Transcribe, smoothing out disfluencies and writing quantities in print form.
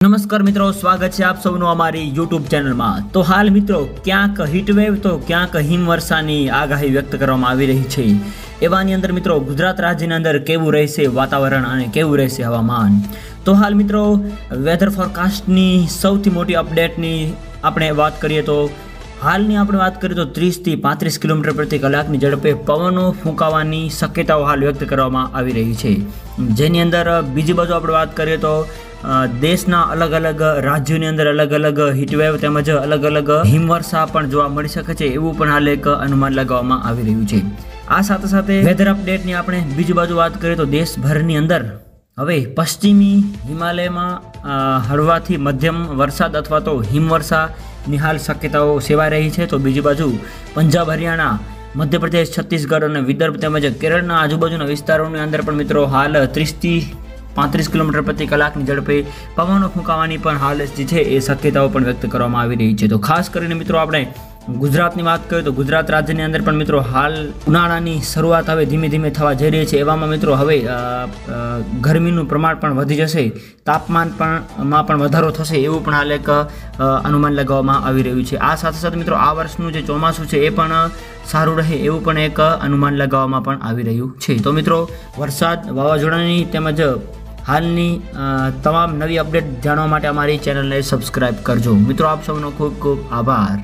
નમસ્કાર મિત્રો, સ્વાગત છે આપ સૌનું અમારી યુટ્યુબ ચેનલમાં। તો હાલ મિત્રો ક્યાંક હીટવેવ તો ક્યાંક હિમવર્ષાની આગાહી વ્યક્ત કરવામાં આવી રહી છે। એવાની અંદર મિત્રો ગુજરાત રાજ્યની અંદર કેવું રહેશે વાતાવરણ અને કેવું રહેશે હવામાન। તો હાલ મિત્રો વેધર ફોરકાસ્ટની સૌથી મોટી અપડેટની આપણે વાત કરીએ તો હાલની આપણે વાત કરીએ તો 30 થી 35 કિલોમીટર પ્રતિ કલાકની ઝડપે પવનો ફૂંકાવાની શક્યતાઓ હાલ વ્યક્ત કરવામાં આવી રહી છે। જેની અંદર બીજી બાજુ આપણે વાત કરીએ તો દેશના અલગ અલગ રાજ્યોની અંદર અલગ અલગ હીટવેવ તેમજ અલગ અલગ હિમવર્ષા પણ જોવા મળી શકે છે એવું પણ હાલ એક અનુમાન લગાવવામાં આવી રહ્યું છે। આ સાથે સાથે વેધર અપડેટની આપણે બીજી બાજુ વાત કરીએ તો દેશભરની અંદર હવે પશ્ચિમી હિમાલયમાં હળવાથી મધ્યમ વરસાદ અથવા તો હિમવર્ષાની હાલ શક્યતાઓ સેવાઈ રહી છે। તો બીજી બાજુ પંજાબ, હરિયાણા, મધ્યપ્રદેશ, છત્તીસગઢ અને વિદર્ભ તેમજ કેરળના આજુબાજુના વિસ્તારોની અંદર પણ મિત્રો હાલ 30 થી 35 કિલોમીટર પ્રતિ કલાકની ઝડપે પવનો ફૂંકાવાની પણ હાલ જે છે એ શક્યતાઓ પણ વ્યક્ત કરવામાં આવી રહી છે। તો ખાસ કરીને મિત્રો આપણે ગુજરાતની વાત કરીએ તો ગુજરાત રાજ્યની અંદર પણ મિત્રો હાલ ઉનાળાની શરૂઆત હવે ધીમે ધીમે થવા જઈ રહી છે। એવામાં મિત્રો હવે ગરમીનું પ્રમાણ પણ વધી જશે, તાપમાનમાં પણ વધારો થશે એવું પણ હાલ એક અનુમાન લગાવવામાં આવી રહ્યું છે। આ સાથે સાથે મિત્રો આ વર્ષનું જે ચોમાસું છે એ પણ સારું રહે એવું પણ એક અનુમાન લગાવવામાં પણ આવી રહ્યું છે। તો મિત્રો વરસાદ, વાવાઝોડાની તેમજ હાલની તમામ નવી અપડેટ જાણવા માટે અમારી ચેનલને સબસ્ક્રાઇબ કરજો। મિત્રો આપ સૌનો ખૂબ ખૂબ આભાર।